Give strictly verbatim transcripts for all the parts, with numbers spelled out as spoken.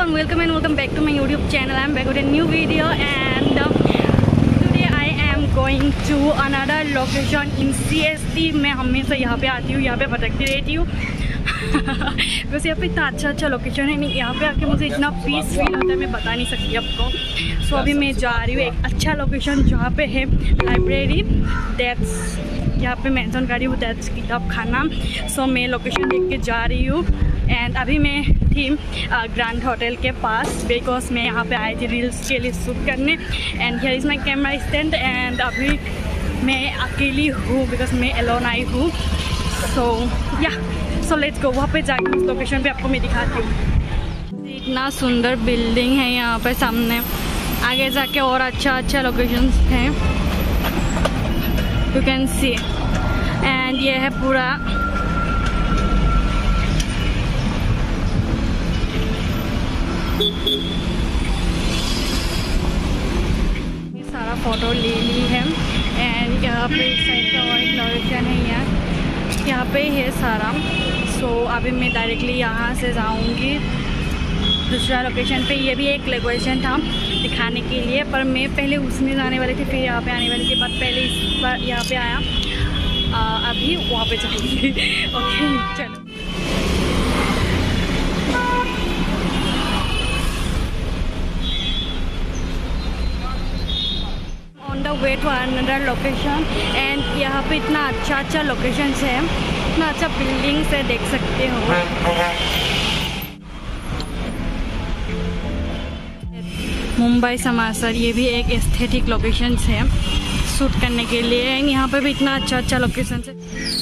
everyone, welcome and welcome back to my YouTube channel. I'm back with a new video and uh, today I am going to another location in C S T. मैं हमेशा यहाँ पे आती हूँ, यहाँ पे भटकती रहती हूँ वैसे यहाँ पे इतना अच्छा अच्छा लोकेशन है, नहीं यहाँ पे आके मुझे इतना पीस फील होता है, मैं बता नहीं सकती आपको। सो so, अभी मैं जा रही हूँ एक अच्छा लोकेशन जहाँ पे है लाइब्रेरी, दैट्स यहाँ पे मेंशन कर रही हूँ, दैट्स किताब खाना। सो so, मैं लोकेशन देख के जा रही हूँ एंड अभी मैं थी ग्रैंड होटल के पास, बिकॉज मैं यहाँ पे आई थी रील्स के लिए शूट करने। And here is my camera stand and अभी मैं अकेली हूँ बिकॉज मैं एलोन आई हूँ। सो या सो लेट्स गो, वहाँ पे जाके उस लोकेशन पे आपको मैं दिखाती हूँ। इतना सुंदर बिल्डिंग है यहाँ पे सामने, आगे जाके और अच्छा अच्छा लोकेशन हैं, यू कैन सी। एंड ये है पूरा सारा फोटो ले ली है। एंड यहाँ पे इस साइड का और एक लोकेशन है, यहाँ यहाँ पे है सारा। सो so, अभी मैं डायरेक्टली यहाँ से जाऊँगी दूसरा लोकेशन पे। ये भी एक लोकेशन था दिखाने के लिए, पर मैं पहले उसमें जाने वाली थी, फिर यहाँ पे आने वाली थी, बट पहले इस बार यहाँ पे आया, आ, अभी वहाँ पे जाऊँगी ओके चलो। Way to another location and यहाँ पे इतना अच्छा अच्छा लोकेशंस है, इतना अच्छा बिल्डिंग्स है, देख सकते हो। मुंबई समासर, ये भी एक एस्थेटिक लोकेशंस है शूट करने के लिए। एंड यहाँ पे भी इतना अच्छा अच्छा लोकेशंस है।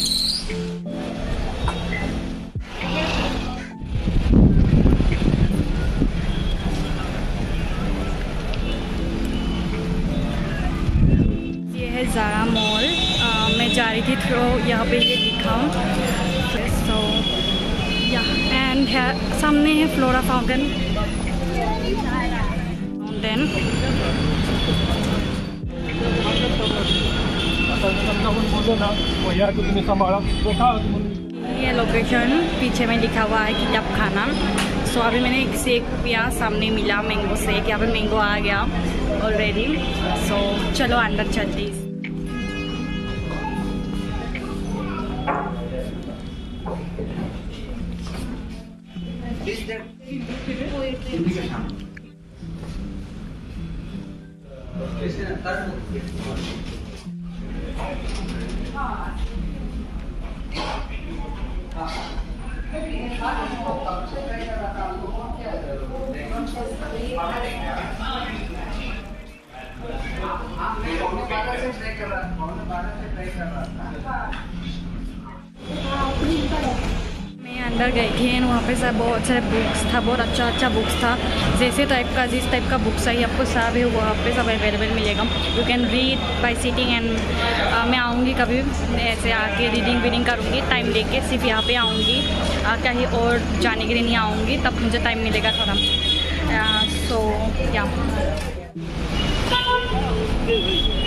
ज़ारा मॉल, मैं जा रही थी तो यहाँ पे ये दिखाऊँ। सो या एंड है सामने है फ्लोरा फाउंटेन फाउंटेन ये लोकेशन पीछे में लिखा हुआ है किताब खाना। सो अभी मैंने एक शेक पिया, सामने मिला मैंगो शेक, यहाँ पे मैंगो आ गया ऑलरेडी। सो चलो अंदर चलते। मैं अंदर गई थी एंड वहाँ पे सब बहुत सारे बुक्स था, बहुत अच्छा अच्छा बुक्स था, जैसे टाइप का जिस टाइप का बुक्स चाहिए आपको सब है वहाँ पे सब अवेलेबल मिलेगा। You can read by sitting and मैं आऊँगी कभी ऐसे आके रीडिंग वीडिंग करूँगी, टाइम लेके सिर्फ यहाँ पे आऊँगी, कहीं और जाने के लिए नहीं आऊँगी, तब मुझे टाइम मिलेगा थोड़ा। सो या